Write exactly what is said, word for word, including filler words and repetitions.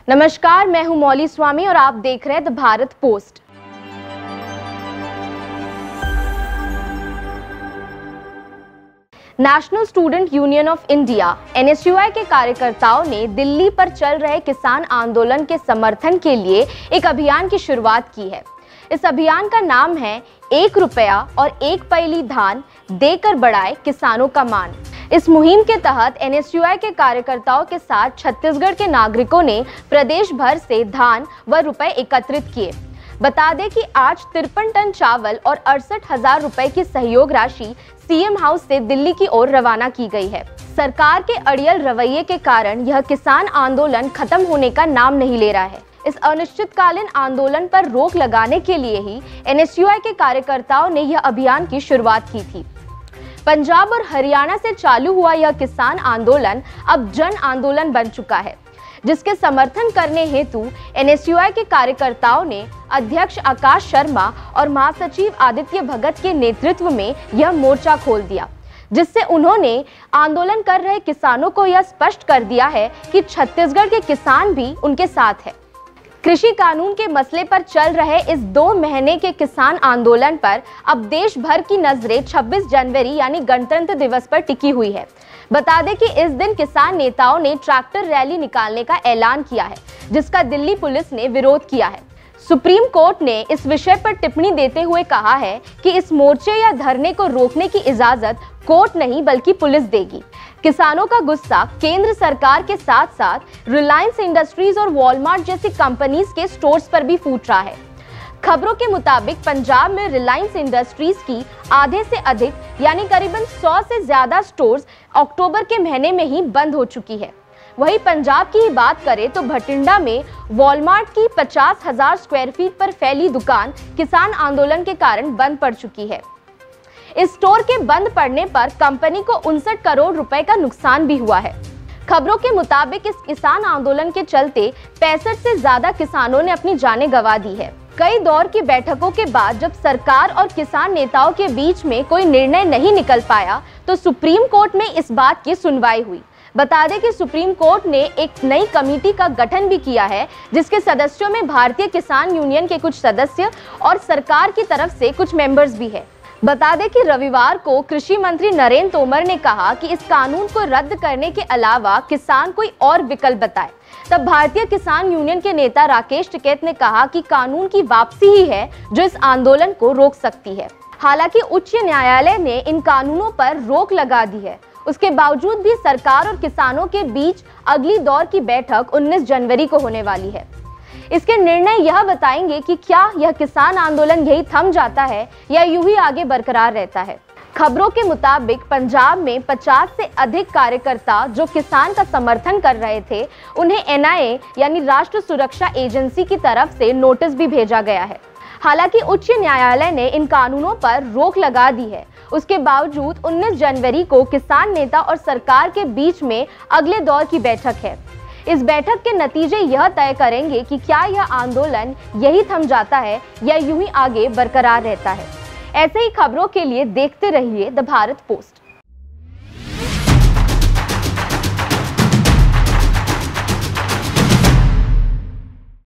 नमस्कार, मैं हूं मौली स्वामी और आप देख रहे हैं the Bharat Post. National Student Union of India N S U I के कार्यकर्ताओं ने दिल्ली पर चल रहे किसान आंदोलन के समर्थन के लिए एक अभियान की शुरुआत की है। इस अभियान का नाम है एक रुपया और एक पैली धान देकर बढ़ाए किसानों का मान। इस मुहिम के तहत एन एस यू आई के कार्यकर्ताओं के साथ छत्तीसगढ़ के नागरिकों ने प्रदेश भर से धान व रुपए एकत्रित किए। बता दें कि आज तिरपन टन चावल और अड़सठ हजार रुपए की सहयोग राशि सी एम हाउस से दिल्ली की ओर रवाना की गई है। सरकार के अड़ियल रवैये के कारण यह किसान आंदोलन खत्म होने का नाम नहीं ले रहा है। इस अनिश्चितकालीन आंदोलन पर रोक लगाने के लिए ही एन एस यू आई के कार्यकर्ताओं ने यह अभियान की शुरुआत की थी। पंजाब और हरियाणा से चालू हुआ यह किसान आंदोलन अब जन आंदोलन बन चुका है, जिसके समर्थन करने हेतु एन एस यू आई के कार्यकर्ताओं ने अध्यक्ष आकाश शर्मा और महासचिव आदित्य भगत के नेतृत्व में यह मोर्चा खोल दिया, जिससे उन्होंने आंदोलन कर रहे किसानों को यह स्पष्ट कर दिया है कि छत्तीसगढ़ के किसान भी उनके साथ है। कृषि कानून के मसले पर चल रहे इस दो महीने के किसान आंदोलन पर अब देश भर की नजरें छब्बीस जनवरी यानी गणतंत्र दिवस पर टिकी हुई है। बता दें कि इस दिन किसान नेताओं ने ट्रैक्टर रैली निकालने का ऐलान किया है, जिसका दिल्ली पुलिस ने विरोध किया है। सुप्रीम कोर्ट ने इस विषय पर टिप्पणी देते हुए कहा है कि इस मोर्चे या धरने को रोकने की इजाजत कोर्ट नहीं बल्कि पुलिस देगी। किसानों का गुस्सा केंद्र सरकार के साथ साथ रिलायंस इंडस्ट्रीज और वॉलमार्ट जैसी कंपनीज के स्टोर्स पर भी फूट रहा है। खबरों के मुताबिक पंजाब में रिलायंस इंडस्ट्रीज की आधे से अधिक यानी करीबन सौ से ज्यादा स्टोर्स अक्टूबर के महीने में ही बंद हो चुकी है। वहीं पंजाब की ही बात करें तो भटिंडा में वॉलमार्ट की पचास हजार स्क्वायर फीट पर फैली दुकान किसान आंदोलन के कारण बंद पड़ चुकी है। इस स्टोर के बंद पड़ने पर कंपनी को उनसठ करोड़ रुपए का नुकसान भी हुआ है। खबरों के मुताबिक इस किसान आंदोलन के चलते पैंसठ से ज्यादा किसानों ने अपनी जानें गंवा दी है। कई दौर की बैठकों के बाद जब सरकार और किसान नेताओं के बीच में कोई निर्णय नहीं निकल पाया तो सुप्रीम कोर्ट में इस बात की सुनवाई हुई। बता दें कि सुप्रीम कोर्ट ने एक नई कमेटी का गठन भी किया है, जिसके सदस्यों में भारतीय किसान यूनियन के कुछ सदस्य और सरकार की तरफ से कुछ मेंबर्स भी है। बता दें कि रविवार को कृषि मंत्री नरेंद्र तोमर ने कहा कि इस कानून को रद्द करने के अलावा किसान कोई और विकल्प बताए। तब भारतीय किसान यूनियन के नेता राकेश टिकैत ने कहा कि कानून की वापसी ही है जो इस आंदोलन को रोक सकती है। हालांकि उच्च न्यायालय ने इन कानूनों पर रोक लगा दी है। उसके बावजूद भी सरकार और किसानों के बीच अगली दौर की बैठक उन्नीस जनवरी को होने वाली है। इसके निर्णय यह बताएंगे कि क्या यह किसान आंदोलन यही थम जाता है या यूं ही आगे बरकरार रहता है। खबरों के मुताबिक पंजाब में पचास से अधिक कार्यकर्ता जो किसान का समर्थन कर रहे थे, उन्हें एन आई ए यानी राष्ट्र सुरक्षा एजेंसी की तरफ से नोटिस भी भेजा गया है। हालांकि उच्च न्यायालय ने इन कानूनों पर रोक लगा दी है। उसके बावजूद उन्नीस जनवरी को किसान नेता और सरकार के बीच में अगले दौर की बैठक है। इस बैठक के नतीजे यह तय करेंगे कि क्या यह आंदोलन यही थम जाता है या यूं ही आगे बरकरार रहता है। ऐसे ही खबरों के लिए देखते रहिए द भारत पोस्ट।